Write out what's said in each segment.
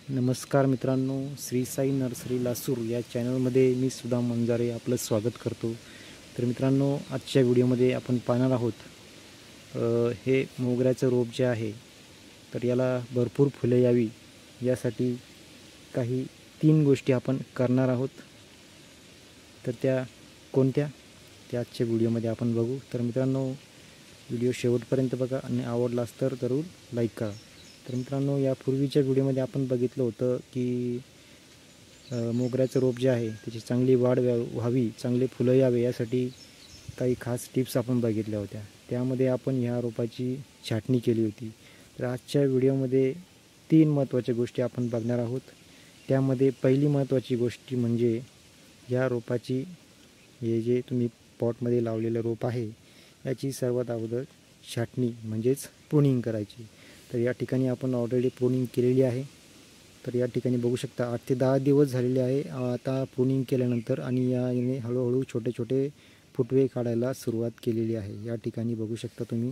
नमस्कार मित्रांनो, श्री साई नर्सरी लासूर या चॅनलमध्ये मी सुधा मंजारे आपलं स्वागत करतो। तर मित्रांनो, आजच्या व्हिडिओमध्ये आपण पाहणार आहोत हे मोगऱ्याचं रोप जे आहे तर याला भरपूर फुले यावी यासाठी काही 3 गोष्टी आपण करणार आहोत। तर त्या कोणत्या त्या आजच्या व्हिडिओमध्ये आपण बघू। तर मित्रांनो, व्हिडिओ शेवटपर्यंत बघा आणि आवडलास तर जरूर लाईक करा। तर मित्रांनो, यापूर्वीच्या व्हिडिओमध्ये आपण बघितलं होतं की मोगऱ्याचं रोप जे आहे त्याची चांगली वाढ व्हावी, चांगले फुलं यावे यासाठी काही खास टिप्स आपण बघितल्या होत्या। त्यामध्ये आपण ह्या रोपाची छाटणी केली होती। तर आजच्या व्हिडिओमध्ये 3 महत्त्वाच्या गोष्टी आपण बघणार आहोत। त्यामध्ये पहिली महत्त्वाची गोष्ट म्हणजे या रोपाची हे जे तुम्ही पॉटमध्ये लावलेलं रोप आहे याची सर्वात अगोदर छाटणी म्हणजेच प्रूनिंग करायची। तर या ठिकाणी आपण ऑलरेडी प्रूनिंग केलेली आहे। तर या ठिकाणी बघू शकता 8 ते 10 दिवस झालेले आहे आता प्रूनिंग केल्यानंतर, आणि याने हळूहळू छोटे छोटे फुटवे काढायला सुरुवात केलेली आहे। या ठिकाणी बघू शकता तुम्ही,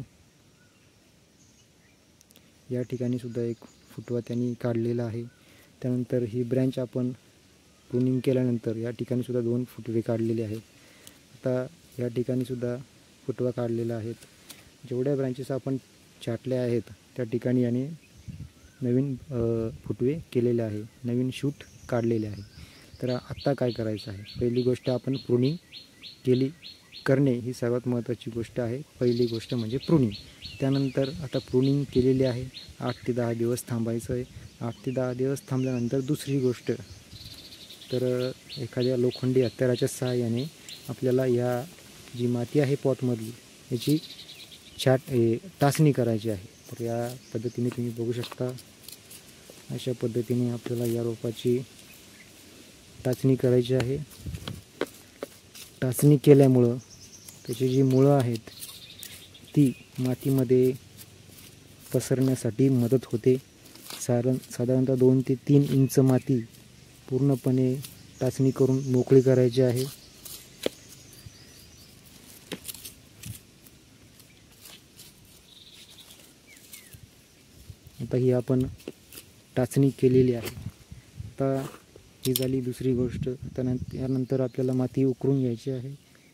या ठिकाणी सुद्धा एक फुटवा त्यांनी काढलेला आहे। त्यानंतर ही ब्रँच आपण प्रूनिंग केल्यानंतर या ठिकाणी सुद्धा 2 फुटवे काढलेले आहेत। आता या ठिकाणी सुद्धा फुटवा काढलेला आहेत। जेवढ्या ब्रँचेस आपण छाटल्या आहेत त्या ठिकाणी याने नवीन फुटवे केलेले आहे, नवीन शूट काढलेले आहे। तर आत्ता काय करायचं आहे, पहिली गोष्ट आपण प्रूनिंग करणे ही सर्वात महत्त्वाची गोष्ट आहे। पहिली गोष्ट म्हणजे प्रूनिंग। त्यानंतर आता प्रूनिंग केलेली आहे, 8 ते 10 दिवस थांबायचं आहे। 8 ते 10 दिवस थांबल्यानंतर दुसरी गोष्ट, तर एखाद्या लोखंडी हत्याराच्या सहाय्याने आपल्याला या जी माती आहे पॉटमधली याची टाचणी करायची आहे। तर या पद्धतीने तुम्ही बघू शकता, अशा पद्धतीने आपल्याला या रोपाची टाचणी करायची आहे। टाचणी केल्यामुळं त्याची जी मुळं आहेत ती मातीमध्ये पसरण्यासाठी मदत होते। साधारणतः 2 ते 3 इंच माती पूर्णपणे टाचणी करून मोकळी करायची आहे। आता ही आपण टाचणी केलेली आहे। आता ही झाली दुसरी गोष्ट। त्यानंतर आपल्याला माती उकरून घ्यायची आहे।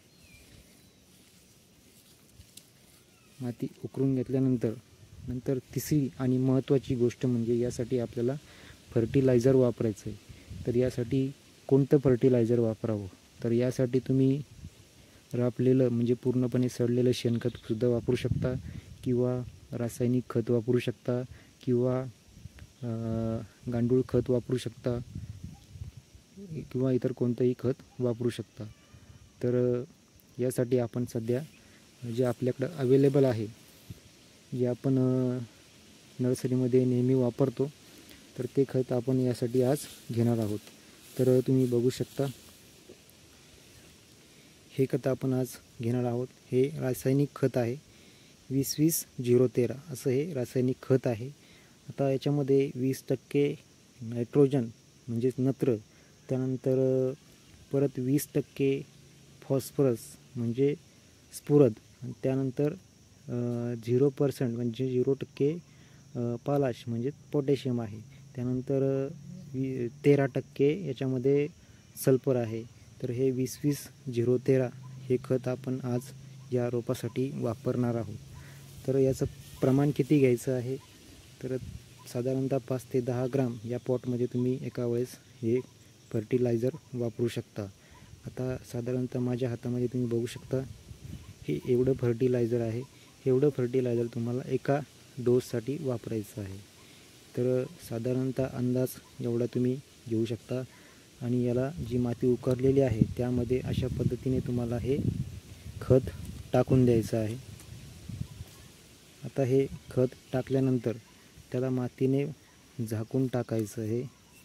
माती उकरून घेतल्यानंतर तिसरी आणि महत्त्वाची गोष्ट म्हणजे यासाठी आपल्याला फर्टिलायझर वापरायचं आहे। तर यासाठी कोणतं फर्टिलायझर वापरावं, तर यासाठी तुम्ही रापलेलं म्हणजे पूर्णपणे सडलेलं शेणखतसुद्धा वापरू शकता, किंवा रासायनिक खत वापरू शकता, किंवा गांडूळ खत वापरू शकता, किंवा इतर कोणतंही खत वापरू शकता। तर यासाठी आपण सध्या जे आपल्याकडं अवेलेबल आहे, जे आपण नर्सरीमध्ये नेहमी वापरतो, तर ते खत आपण यासाठी आज घेणार आहोत। तर तुम्ही बघू शकता, हे खत आपण आज घेणार आहोत। हे रासायनिक खत आहे, 20-20-013 असं हे रासायनिक खत आहे। आता याच्यामध्ये 20% नायट्रोजन म्हणजेच नत्र, त्यानंतर परत 20% फॉस्फरस म्हणजे स्फुरद, आणि त्यानंतर 0% म्हणजे 0% पालाश म्हणजे पोटॅशियम आहे। त्यानंतर 13% याच्यामध्ये सल्फर आहे। तर हे 20-20-013 हे खत आपण आज या रोपासाठी वापरणार आहोत। तर याचं प्रमाण किती घ्यायचं आहे, तर साधारणतः 5 ते 10 ग्राम या पॉटमध्ये तुम्ही एका वेळेस हे फर्टिलायझर वापरू शकता। आता साधारणतः माझ्या हातामध्ये तुम्ही बघू शकता, हे एवढं फर्टिलायझर आहे। एवढं फर्टिलायझर तुम्हाला एका डोससाठी वापरायचं आहे। तर साधारणतः अंदाज एवढा तुम्ही घेऊ शकता, आणि याला जी माती उकरलेली आहे त्यामध्ये अशा पद्धतीने तुम्हाला हे खत टाकून द्यायचं आहे। आता हे खत टाकल्यानंतर त्याला मातीने झाकून टाकायचं आहे।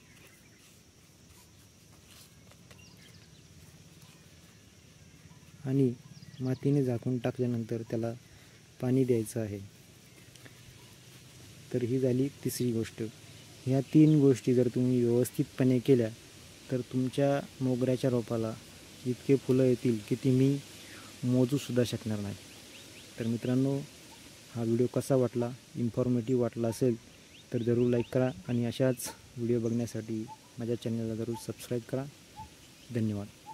आणि मातीने झाकून टाकल्यानंतर त्याला पाणी द्यायचं आहे। तर ही झाली तिसरी गोष्ट। ह्या 3 गोष्टी जर तुम्ही व्यवस्थितपणे केल्या तर तुमच्या मोगऱ्याच्या रोपाला इतके फुलं येतील की तुम्ही मोजूसुद्धा शकणार नाही। तर मित्रांनो, हा व्हिडिओ कसा वाटला, इन्फॉर्मेटिव्ह वाटला असेल तर जरूर लाईक करा आणि अशाच व्हिडिओ बघण्यासाठी माझ्या चॅनलला जरूर सबस्क्राईब करा. धन्यवाद.